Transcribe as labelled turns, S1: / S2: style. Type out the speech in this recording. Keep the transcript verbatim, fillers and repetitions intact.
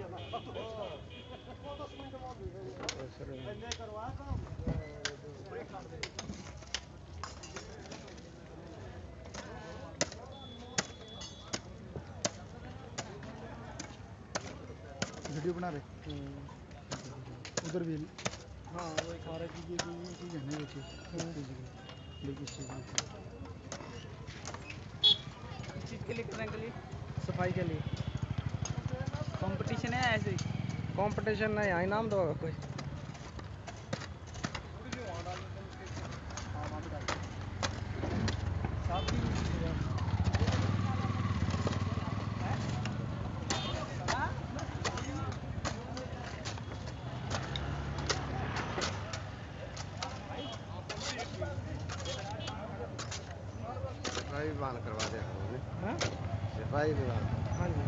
S1: Video बना रहे उधर भी। हाँ वो सारा चीज़ें चीज़ है ना ये चीज़ लेकिन इस चीज़ के लिए करने के लिए सफाई के लिए कंपटीशन है ऐसे कंपटीशन नहीं है इनाम दो कोई सफाई भी बाल करवा दे सफाई भी बाल। हाँ जी।